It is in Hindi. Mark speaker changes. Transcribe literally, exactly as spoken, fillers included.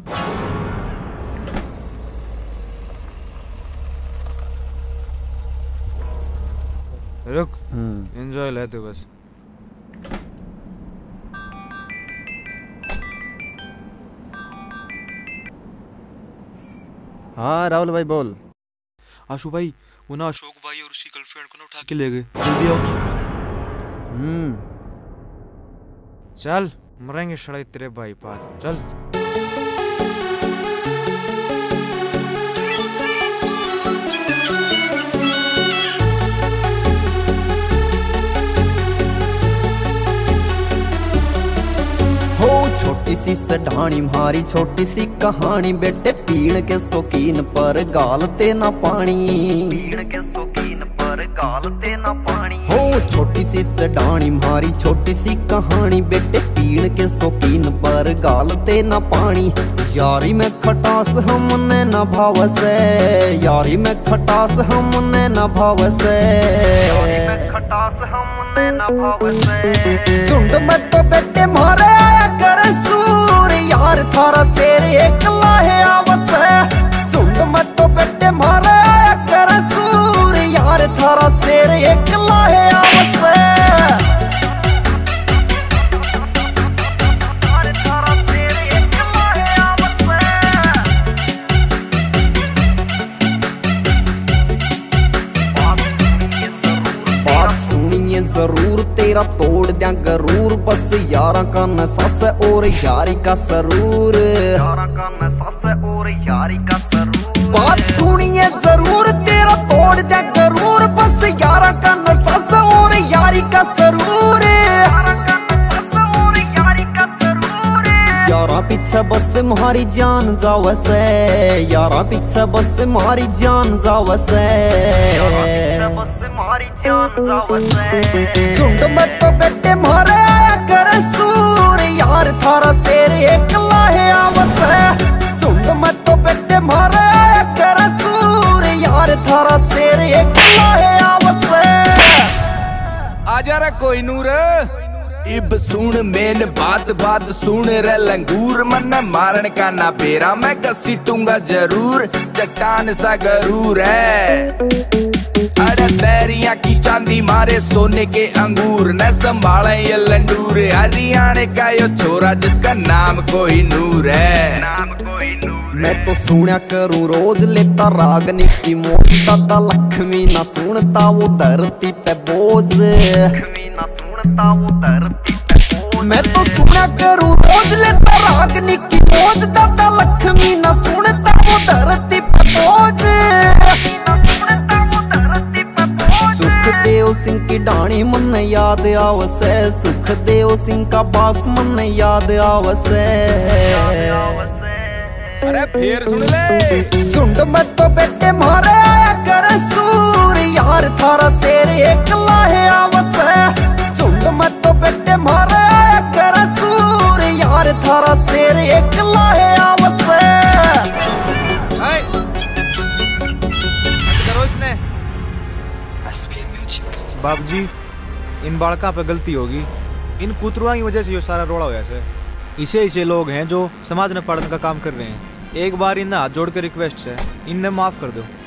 Speaker 1: रुक, एंजॉय लेते बस।
Speaker 2: हाँ राहुल भाई बोल।
Speaker 1: आशु भाई, वो ना अशोक भाई और उसकी गर्लफ्रेंड को ना उठा के ले गए, जल्दी आओ ना।
Speaker 2: हम्म
Speaker 1: चल, मरेंगे शराय तेरे भाई पास, चल।
Speaker 2: छोटी सी सढ़ानी मारी छोटी सी कहानी, बेटे पीण के शौकीन पर गालते ना पानी, पीण के शौकीन पर गालते ना पानी। हो छोटी सी सढ़ानी मारी छोटी सी कहानी, बेटे पीण के शौकीन पर गालते ना पानी। यारी में खटास हमने न भावसे, यारी में खटास हमने न भावसे, यारी में खटास हमने न भावसे। झुंड में तो बेटे मारे आया कर सूर, यार थारा शेर एकला है आवसे। झुंड में तो बेटे मारे आया कर सूर, यार थारा शेर एकला है आवसे। जरूर तेरा तोड़ दिया गरूर, बस यारा का नसास और यारी का सरूर, यारा का नसास और यारी का सरूर। बात सुनिए जरूर तेरा तोड़ दिया गरूर, बस यारा का नसास और यारी का सरूर, यारा का नसास और यारी का सरूर। यारा पीछे बस मारी जान जावसे, यारा पीछे बस मारी जान जावसे, यारा पीछे बस मारी जान जावसे। झुंड में तो बेटे मारे आया कर सूर, यार थारा शेर एकला है आवसे। झुंड में तो बेटे मारे आया कर सूर, यार थारा शेर एकला है आवसे।
Speaker 1: आजा रे कोई नूर,
Speaker 3: इब सुन मेन बात बात सुन रे लंगूर, मन मारन का ना बेरा मैं घसीटूंगा जरूर, चट्टान सा गरूर है। अरे बैरिया की चांदी मारे सोने के अंगूर, न संभाले ये लंडूर, हरियाणा का यो छोरा जिसका नाम कोई नूर है, नाम कोई नूर।
Speaker 2: मैं तो सुना करूं रोज लेता रागनी की मौज, दादा लक्ष्मी ना सुनता वो धरती पे बोझ, लक्ष्मी ना सुनता वो धरती पे बोझ। मैं तो सुना करूं रोज लेता रागनी की मौज, दादा लक्ष्मी ना सुनता वो धरती पे बोझ। सुखदेव सिंह की डाणी मन याद आवसे, सुखदेव सिंह का बास मन याद आवसे।
Speaker 1: अरे फिर सुन ले।
Speaker 2: झुंड में तो बेटे मारे आया कर सूर, यार थारा शेर एकला है आवसे। झुंड में तो बेटे मारे आया कर सूर, यार थारा शेर एकला है आवसे।
Speaker 1: बाबूजी, इन बालका पे गलती होगी, इन कुतरुआ की वजह से ये सारा रोड़ा होया से। इसे इसे लोग हैं जो समाज में पढ़ने का काम कर रहे हैं। एक बार इन्हें हाथ जोड़ के रिक्वेस्ट है, इन्हें माफ कर दो।